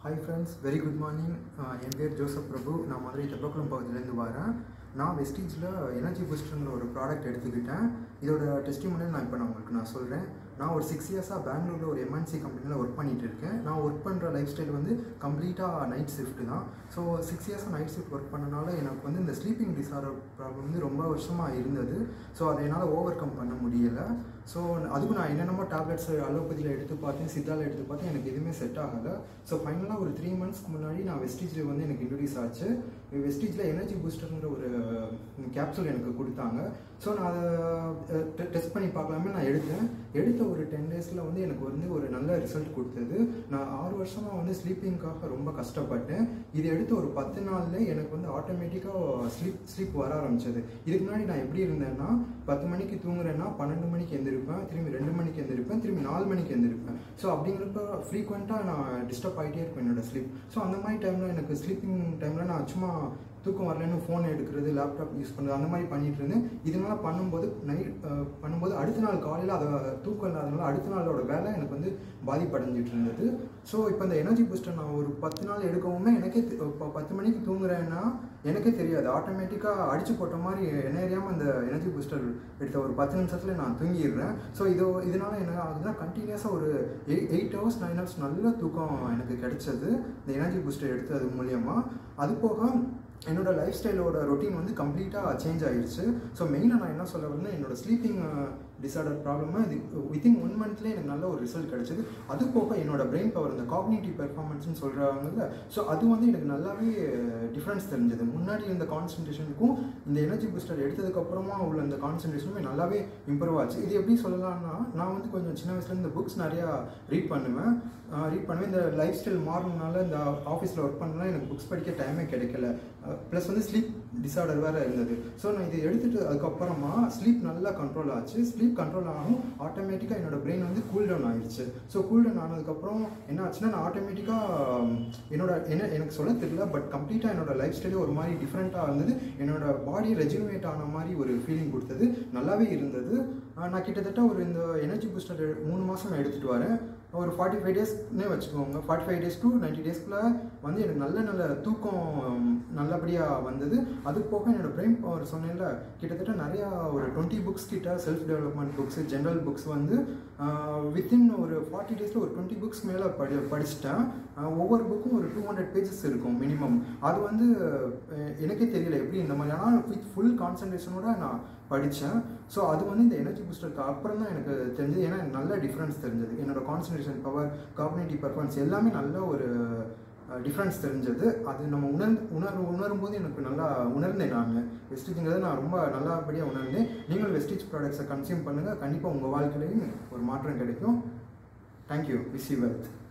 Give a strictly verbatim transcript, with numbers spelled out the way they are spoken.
Hi friends, very good morning. என் பேர் Joseph பிரபு. நான் மதுரை தெப்பக்குளம் பகுதியிலேருந்து வரேன். நான் வெஸ்டீஜில் எனர்ஜி பூஸ்டர்ன்ற ஒரு ப்ராடக்ட் எடுத்துக்கிட்டேன். இதோட டெஸ்டிமோனியல் நான் இப்போ நான் உங்களுக்கு நான் சொல்கிறேன். நான் ஒரு சிக்ஸ் இயர்ஸாக பெங்களூரில் ஒரு எம்என்சி கம்பெனியில் ஒர்க் பண்ணிகிட்டு இருக்கேன். நான் ஒர்க் பண்ணுற லைஃப் ஸ்டைல் வந்து கம்ப்ளீட்டாக நைட் ஷிஃப்ட்டு தான். ஸோ சிக்ஸ் இயர்ஸாக நைட் ஷிஃப்ட் ஒர்க் பண்ணனால எனக்கு வந்து இந்த ஸ்லீப்பிங் டிஸார்டர் ப்ராப்ளம் வந்து ரொம்ப வருஷமாக இருந்தது. ஸோ அதை என்னால் ஓவர் கம் பண்ண முடியலை. ஸோ அதுக்கு நான் என்னென்னமோ டேப்லெட்ஸ் அலோபதியில் எடுத்து பார்த்தேன், சித்தாவில் எடுத்து பார்த்தேன், எனக்கு எதுவுமே செட் ஆகலை. ஸோ ஃபைனலாக ஒரு த்ரீ மந்த்ஸ்க்கு முன்னாடி நான் வெஸ்டீஜில் வந்து எனக்கு இன்ட்ரடியூஸ் ஆச்சு. வெஸ்டீஜில் எனர்ஜி பூஸ்டர்ன்ற ஒரு கேப்சூல் எனக்கு கொடுத்தாங்க. ஸோ நான் அதை டெஸ்ட் பண்ணி பார்க்கலாமே நான் எடுத்தேன். எடுத்த ஒரு டென் டேஸில் வந்து எனக்கு வந்து ஒரு நல்ல ரிசல்ட் கொடுத்தது. நான் ஆறு வருஷமாக வந்து ஸ்லீப்பிங்காக ரொம்ப கஷ்டப்பட்டேன். இது எடுத்த ஒரு பத்து நாளில் எனக்கு வந்து ஆட்டோமேட்டிக்காக ஸ்லீப் ஸ்லீப் வர ஆரம்பிச்சது. இதுக்கு முன்னாடி நான் எப்படி இருந்தேன்னா, பத்து மணிக்கு தூங்குறேன்னா பன்னெண்டு மணிக்கு எழுந்திருப்பேன், திரும்பி ரெண்டு மணிக்கு எழுந்திருப்பேன், திரும்பி நாலு மணிக்கு எழுந்திருப்பேன். ஸோ அப்படிங்கிறப்ப ஃப்ரீக்வெண்ட்டாக நான் டிஸ்டர்ப் ஆகிட்டே இருப்பேன் என்னோடய ஸ்லீப். ஸோ அந்த மாதிரி டைமில் எனக்கு ஸ்லீப்பிங் டைமில் நான் சும்மா தூக்கம் வரலன்னு ஃபோன் எடுக்கிறது, லேப்டாப் யூஸ் பண்ணுறது, அந்த மாதிரி பண்ணிகிட்டு இருந்தேன். இதனால் பண்ணும்போது நைட் பண்ணும்போது அடுத்த நாள் காலையில் அதை தூக்கம் இல்லாதனால அடுத்த நாளோட வேலை எனக்கு வந்து பாதிப்படைஞ்சிட்டு இருந்தது. ஸோ இப்போ இந்த எனர்ஜி பூஸ்டர் நான் ஒரு பத்து நாள் எடுக்கவுமே எனக்கே இப்போ பத்து மணிக்கு தூங்குறேன்னா எனக்கே தெரியாது, ஆட்டோமேட்டிக்காக அடித்து போட்ட மாதிரி என்ன அறியாமல் அந்த எனர்ஜி பூஸ்டர் எடுத்த ஒரு பத்து நிமிஷத்தில் நான் தூங்கிடுறேன். ஸோ இதோ இதனால் என்ன ஆகுதுன்னா, கண்டினியூஸாக ஒரு eight eight hours nine hours நல்ல தூக்கம் எனக்கு கிடைச்சது இந்த எனர்ஜி பூஸ்டர் எடுத்தது மூலியமாக. அது போக என்னோடய லைஃப் ஸ்டைலோட ரொட்டீன் வந்து கம்ப்ளீட்டாக சேஞ்ச் ஆகிடுச்சு. ஸோ மெயினாக நான் என்ன சொல்ல வரேன்னா, என்னோடய ஸ்லீப்பிங் டிஸார்டர் ப்ராப்ளமாக இது வித்தின் ஒன் மந்த்லேயே எனக்கு நல்ல ஒரு ரிசல்ட் கிடச்சிது. அது போக என்னோடய பிரெயின் பவர், இந்த காக்னிட்டிவ் பெர்ஃபார்மன்ஸ்னு சொல்கிறாங்கல்ல, ஸோ அது வந்து எனக்கு நல்லாவே டிஃப்ரென்ஸ் தெரிஞ்சது. முன்னாடி இந்த கான்சன்ட்ரேஷனுக்கும் இந்த எனர்ஜி பூஸ்டர் எடுத்ததுக்கப்புறமா உள்ள இந்த கான்சன்ட்ரேஷனுமே நல்லாவே இம்ப்ரூவ் ஆச்சு. இது எப்படி சொல்லலாம்னா, நான் வந்து கொஞ்சம் சின்ன வயசுலேருந்து இந்த புக்ஸ் நிறையா ரீட் பண்ணுவேன் ரீட் பண்ணுவேன் இந்த லைஃப் ஸ்டைல் மாறணுனால இந்த ஆஃபீஸில் ஒர்க் பண்ணலாம் எனக்கு புக்ஸ் படிக்க டைமே கிடைக்கல. ப்ளஸ் வந்து ஸ்லீப் டிஸார்டர் வேறு இருந்தது. ஸோ நான் இதை எடுத்துகிட்டு அதுக்கப்புறமா ஸ்லீப் நல்லா கண்ட்ரோல் ஆச்சு. ஸ்லீப் கண்ட்ரோல் ஆகும், ஆட்டோமேட்டிக்காக என்னோடய பிரெயின் வந்து கூல் டவுன் ஆகிடுச்சு. ஸோ கூல் டவுன் ஆனதுக்கப்புறம் என்ன ஆச்சுன்னா, நான் ஆட்டோமேட்டிக்காக என்னோட என்ன எனக்கு சொல்ல தெரியல, பட் கம்ப்ளீட்டாக என்னோடய லைஃப் ஸ்டைலே ஒரு மாதிரி டிஃப்ரெண்ட்டாக இருந்தது. என்னோடய பாடி ரெஜுனேட் ஆன மாதிரி ஒரு ஃபீலிங் கொடுத்தது, நல்லாவே இருந்தது. நான் கிட்டத்தட்ட ஒரு இந்த எனர்ஜி பூஸ்டர் மூணு மாதம் நான் எடுத்துகிட்டு வரேன். ஒரு ஃபார்ட்டி ஃபைவ் டேஸ்னே வச்சுக்கோங்க. Forty five days to ninety டேஸ்க்குள்ளே வந்து எனக்கு நல்ல நல்ல தூக்கம் நல்லபடியாக வந்தது. அது போக என்னோடய பிரெயின் பவர் சொன்னேன்ல, கிட்டத்தட்ட நிறையா ஒரு டுவெண்ட்டி புக்ஸ் கிட்ட self development books, general books வந்து வித்தின் ஒரு ஃபார்ட்டி டேஸில் ஒரு டுவெண்ட்டி புக்ஸ் மேலே படி படிச்சுட்டேன். ஒவ்வொரு புக்கும் ஒரு டூ ஹண்ட்ரட் பேஜஸ் இருக்கும் மினிமம். அது வந்து எனக்கே தெரியல எப்படி இந்த மாதிரி, ஆனால் வித் ஃபுல் கான்சன்ட்ரேஷனோட நான் படித்தேன். ஸோ அது வந்து இந்த எனர்ஜி பூஸ்டருக்கு அப்புறம் தான் எனக்கு தெரிஞ்சது. ஏன்னா எனக்கு நல்ல டிஃப்ரென்ஸ் தெரிஞ்சது. என்னோடய கான்சன்ட்ரேஷன் பவர், காக்னிட்டிவ் பெர்ஃபார்மன்ஸ் எல்லாமே நல்ல ஒரு டிஃப்ரென்ஸ் தெரிஞ்சது. அது நம்ம உணர்ந்து உணர் உணரும் போது எனக்கு நல்லா உணர்ந்தேன். நான் வெஸ்டீஜுங்கிறத நான் ரொம்ப நல்லபடியாக உணர்ந்தேன். நீங்களும் வெஸ்டீஜ் ப்ராடக்ட்ஸை கன்சியூம் பண்ணுங்கள். கண்டிப்பாக உங்கள் வாழ்க்கையிலையும் ஒரு மாற்றம் கிடைக்கும். தேங்க்யூ. Wish you wealth.